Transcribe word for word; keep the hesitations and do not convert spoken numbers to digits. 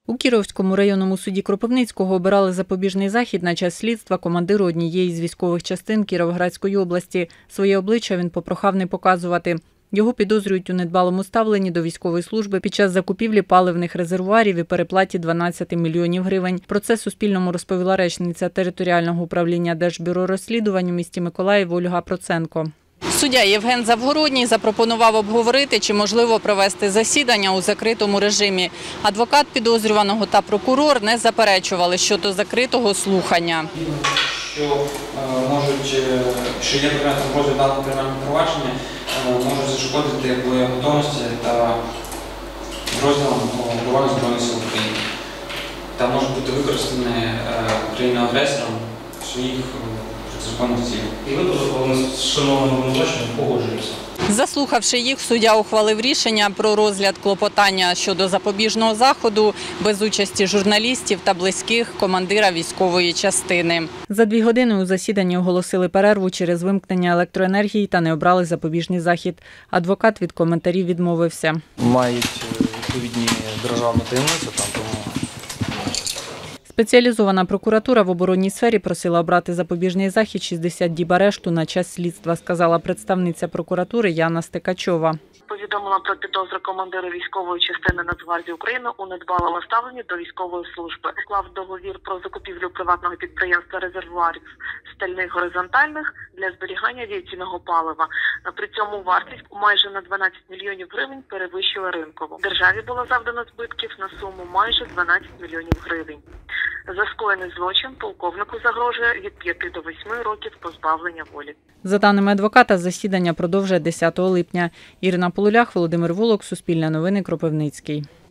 У Кіровському районному суді Кропивницького обирали запобіжний захід на час слідства командиру однієї з військових частин Кіровоградської області. Своє обличчя він попрохав не показувати. Його підозрюють у недбалому ставленні до військової служби під час закупівлі паливних резервуарів і переплаті дванадцяти мільйонів гривень. Про це Суспільному розповіла речниця територіального управління Держбюро розслідувань у місті Миколаїв Ольга Проценко. Суддя Євген Завгородній запропонував обговорити, чи можливо провести засідання у закритому режимі. Адвокат підозрюваного та прокурор не заперечували щодо закритого слухання. Що можуть, що є документи розгляду даного кримінального провадження, можуть зашкодити в готовності та розділам оборони Збройних сил України. Та можуть бути використані країною-агресором в своїх законних цілях. І ви з шановним обвинуваченням погоджуєтеся? Заслухавши їх, суддя ухвалив рішення про розгляд клопотання щодо запобіжного заходу без участі журналістів та близьких командира військової частини. За дві години у засіданні оголосили перерву через вимкнення електроенергії та не обрали запобіжний захід. Адвокат від коментарів відмовився. Мають відповідні державні таємниці, там, тому... Спеціалізована прокуратура в оборонній сфері просила обрати запобіжний захід шістдесят діб арешту на час слідства, сказала представниця прокуратури Яна Стекачова. Повідомила про підозру командиру військової частини Нацгвардії України у недбалому ставленні до військової служби. Уклав договір про закупівлю приватного підприємства резервуарів стальних горизонтальних для зберігання авіаційного палива. При цьому вартість майже на дванадцять мільйонів гривень перевищила ринкову. Державі було завдано збитків на суму майже дванадцять мільйонів гривень. За скоєний злочин полковнику загрожує від п'яти до восьми років позбавлення волі. За даними адвоката, засідання продовжує десятого липня. Ірина Полулях, Володимир Волок, Суспільне новини, Кропивницький.